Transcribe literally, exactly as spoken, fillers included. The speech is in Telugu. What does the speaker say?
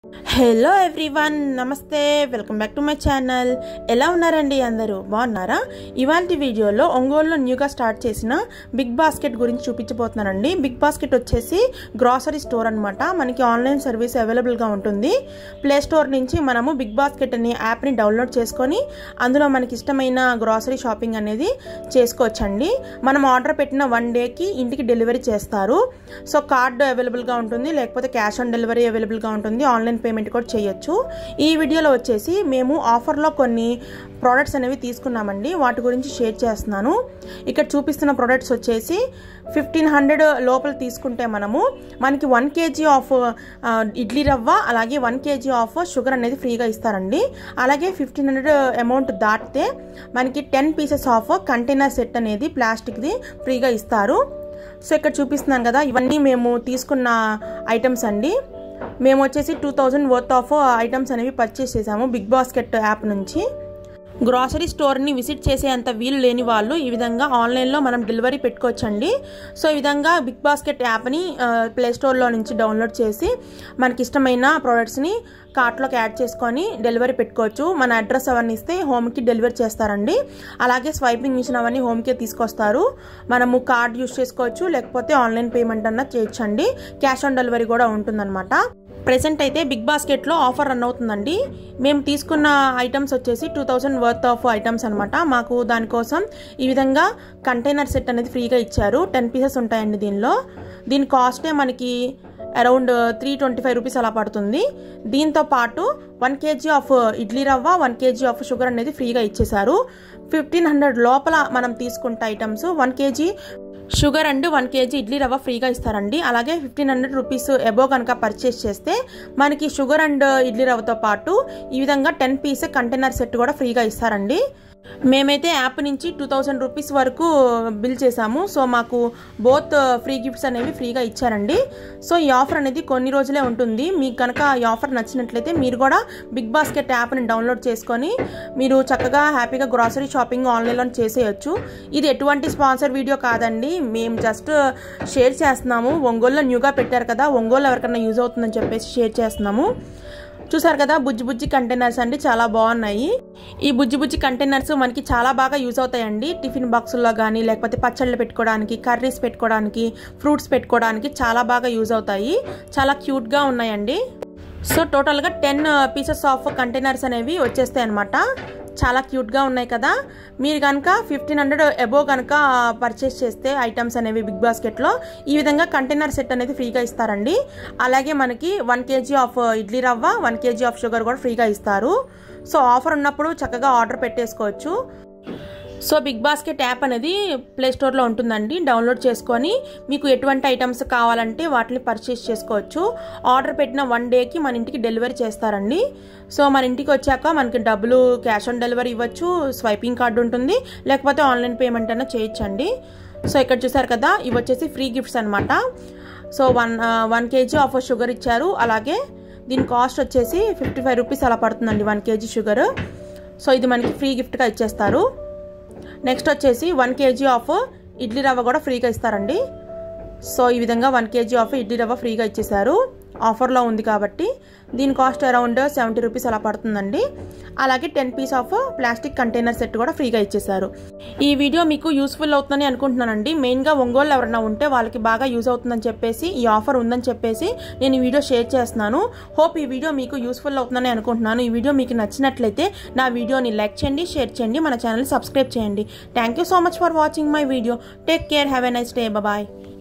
హలో ఎవ్రీవన్, నమస్తే, welcome back to my channel. ఎలా ఉన్నారండి? అందరూ బాగున్నారా? ఇవాళ వీడియోలో ఒంగోలులో న్యూగా స్టార్ట్ చేసిన బిగ్ బాస్కెట్ గురించి చూపించబోతున్నానండి. బిగ్ బాస్కెట్ వచ్చేసి గ్రాసరీ స్టోర్ అనమాట. మనకి ఆన్లైన్ సర్వీస్ అవైలబుల్గా ఉంటుంది. ప్లే స్టోర్ నుంచి మనము బిగ్ బాస్కెట్ అనే యాప్ని డౌన్లోడ్ చేసుకొని అందులో మనకి ఇష్టమైన గ్రాసరీ షాపింగ్ అనేది చేసుకోవచ్చండి. మనం ఆర్డర్ పెట్టిన వన్ డేకి ఇంటికి డెలివరీ చేస్తారు. సో కార్డు అవైలబుల్గా ఉంటుంది, లేకపోతే క్యాష్ ఆన్ డెలివరీ అవైలబుల్గా ఉంటుంది. ఆన్లైన్ పేమెంట్ కూడా చేయొచ్చు. ఈ వీడియోలో వచ్చేసి మేము ఆఫర్లో కొన్ని ప్రోడక్ట్స్ అనేవి తీసుకున్నామండి. వాటి గురించి షేర్ చేస్తున్నాను. ఇక్కడ చూపిస్తున్న ప్రోడక్ట్స్ వచ్చేసి ఫిఫ్టీన్ హండ్రెడ్ లోపల తీసుకుంటే మనము మనకి వన్ కేజీ ఆఫ్ ఇడ్లీ రవ్వ, అలాగే వన్ కేజీ ఆఫ్ షుగర్ అనేది ఫ్రీగా ఇస్తారండి. అలాగే ఫిఫ్టీన్ హండ్రెడ్ అమౌంట్ దాటితే మనకి ten pieces of container set అనేది ప్లాస్టిక్ది ఫ్రీగా ఇస్తారు. సో ఇక్కడ చూపిస్తున్నాను కదా, ఇవన్నీ మేము తీసుకున్న ఐటమ్స్ అండి. మేము వచ్చేసి two thousand worth of items అనేవి పర్చేస్ చేసాము బిగ్ బాస్కెట్ యాప్ నుంచి. గ్రాసరీ స్టోర్ని విజిట్ చేసేంత వీలు లేని వాళ్ళు ఈ విధంగా ఆన్లైన్లో మనం డెలివరీ పెట్టుకోవచ్చండి. సో ఈ విధంగా బిగ్ బాస్కెట్ యాప్ని ప్లే స్టోర్లో నుంచి డౌన్లోడ్ చేసి మనకి ఇష్టమైన ప్రోడక్ట్స్ని కార్ట్లోకి యాడ్ చేసుకొని డెలివరీ పెట్టుకోవచ్చు. మన అడ్రస్ అవన్నీ ఇస్తే హోమ్కి డెలివరీ చేస్తారండి. అలాగే స్వైపింగ్ మిషన్ అవన్నీ హోమ్కే తీసుకొస్తారు. మనము కార్డ్ యూస్ చేసుకోవచ్చు, లేకపోతే ఆన్లైన్ పేమెంట్ అన్నా చేయొచ్చండి. క్యాష్ ఆన్ డెలివరీ కూడా ఉంటుందన్నమాట. ప్రెసెంట్ అయితే బిగ్ బాస్కెట్లో ఆఫర్ రన్ అవుతుందండి. మేము తీసుకున్న ఐటమ్స్ వచ్చేసి two thousand worth of items అనమాట. మాకు దానికోసం ఈ విధంగా కంటైనర్ సెట్ అనేది ఫ్రీగా ఇచ్చారు. టెన్ పీసెస్ ఉంటాయండి దీనిలో. దీని కాస్టే మనకి around three twenty five rupees అలా పడుతుంది. దీంతో పాటు వన్ కేజీ ఆఫ్ ఇడ్లీ రవ్వ, వన్ కేజీ ఆఫ్ షుగర్ అనేది ఫ్రీగా ఇచ్చేసారు. ఫిఫ్టీన్ హండ్రెడ్ లోపల మనం తీసుకుంటే items one KG sugar and one KG idli rava ఫ్రీగా ఇస్తారండి. అలాగే ఫిఫ్టీన్ హండ్రెడ్ రూపీస్ ఎబో కనుక పర్చేస్ చేస్తే మనకి షుగర్ అండ్ ఇడ్లీ రవ్వతో పాటు ఈ విధంగా టెన్ పీస్ కంటైనర్ సెట్ కూడా ఫ్రీగా ఇస్తారండి. మేమైతే యాప్ నుంచి టూ థౌజండ్ రూపీస్ వరకు బిల్ చేసాము. సో మాకు బోత్ ఫ్రీ గిఫ్ట్స్ అనేవి ఫ్రీగా ఇచ్చారండి. సో ఈ ఆఫర్ అనేది కొన్ని రోజులే ఉంటుంది. మీకు కనుక ఈ ఆఫర్ నచ్చినట్లయితే మీరు కూడా బిగ్ బాస్కెట్ యాప్ని డౌన్లోడ్ చేసుకొని మీరు చక్కగా హ్యాపీగా గ్రాసరీ షాపింగ్ ఆన్లైన్లో చేసేయచ్చు. ఇది ఎటువంటి స్పాన్సర్ వీడియో కాదండి, మేము జస్ట్ షేర్ చేస్తున్నాము. ఒంగోలులో న్యూగా పెట్టారు కదా, ఒంగోలు ఎవరికైనా యూజ్ అవుతుందని చెప్పేసి షేర్ చేస్తున్నాము. చూసారు కదా, బుజ్జి బుజ్జి కంటైనర్స్ అండి, చాలా బాగున్నాయి. ఈ బుజ్జి బుజ్జి కంటైనర్స్ మనకి చాలా బాగా యూజ్ అవుతాయండి. టిఫిన్ బాక్సుల్లో కానీ, లేకపోతే పచ్చళ్ళు పెట్టుకోవడానికి, కర్రీస్ పెట్టుకోవడానికి, ఫ్రూట్స్ పెట్టుకోవడానికి చాలా బాగా యూజ్ అవుతాయి. చాలా క్యూట్గా ఉన్నాయండి. సో టోటల్గా టెన్ పీసెస్ ఆఫ్ కంటైనర్స్ అనేవి వచ్చేస్తాయి అనమాట. చాలా క్యూట్గా ఉన్నాయి కదా. మీరు కనుక ఫిఫ్టీన్ హండ్రెడ్ అబోవ్ కనుక పర్చేస్ చేస్తే ఐటమ్స్ అనేవి బిగ్ బాస్కెట్లో ఈ విధంగా కంటైనర్ సెట్ అనేది ఫ్రీగా ఇస్తారండి. అలాగే మనకి వన్ కేజీ ఆఫ్ ఇడ్లీ రవ్వ, వన్ కేజీ ఆఫ్ షుగర్ కూడా ఫ్రీగా ఇస్తారు. సో ఆఫర్ ఉన్నప్పుడు చక్కగా ఆర్డర్ పెట్టేసుకోవచ్చు. సో బిగ్ బాస్కెట్ యాప్ అనేది ప్లే స్టోర్లో ఉంటుందండి. డౌన్లోడ్ చేసుకొని మీకు ఎటువంటి ఐటమ్స్ కావాలంటే వాటిని పర్చేస్ చేసుకోవచ్చు. ఆర్డర్ పెట్టిన వన్ డేకి మన ఇంటికి డెలివరీ చేస్తారండి. సో మన ఇంటికి వచ్చాక మనకి డబ్బులు క్యాష్ ఆన్ డెలివరీ ఇవ్వచ్చు, స్వైపింగ్ కార్డు ఉంటుంది, లేకపోతే ఆన్లైన్ పేమెంట్ అయినా చేయొచ్చండి. సో ఇక్కడ చూసారు కదా, ఇవి వచ్చేసి ఫ్రీ గిఫ్ట్స్ అనమాట. So one one KG of sugar ఇచ్చారు. అలాగే దీని కాస్ట్ వచ్చేసి ఫిఫ్టీ ఫైవ్ రూపీస్ అలా పడుతుందండి వన్ కేజీ షుగర్. సో ఇది మనకి ఫ్రీ గిఫ్ట్గా ఇచ్చేస్తారు. నెక్స్ట్ వచ్చేసి వన్ కేజీ ఆఫ్ ఇడ్లీ రవ్వ కూడా ఫ్రీగా ఇస్తారండి. సో ఈ విధంగా one KG of idli rava ఫ్రీగా ఇచ్చేసారు. ఆఫర్లో ఉంది కాబట్టి దీని కాస్ట్ అరౌండ్ సెవెంటీ రూపీస్ అలా పడుతుందండి. అలాగే ten piece of plastic container set కూడా ఫ్రీగా ఇచ్చేసారు. ఈ వీడియో మీకు యూస్ఫుల్ అవుతుందని అనుకుంటున్నానండి. మెయిన్గా ఒంగోలు ఎవరైనా ఉంటే వాళ్ళకి బాగా యూజ్ అవుతుందని చెప్పేసి, ఈ ఆఫర్ ఉందని చెప్పేసి నేను ఈ వీడియో షేర్ చేస్తున్నాను. హోప్ ఈ వీడియో మీకు యూస్ఫుల్ అవుతుందని అనుకుంటున్నాను. ఈ వీడియో మీకు నచ్చినట్లయితే నా వీడియోని లైక్ చేయండి, షేర్ చేయండి, మన ఛానల్ సబ్స్క్రైబ్ చేయండి. Thank you so much for watching my video. Take care, have a nice day, bye.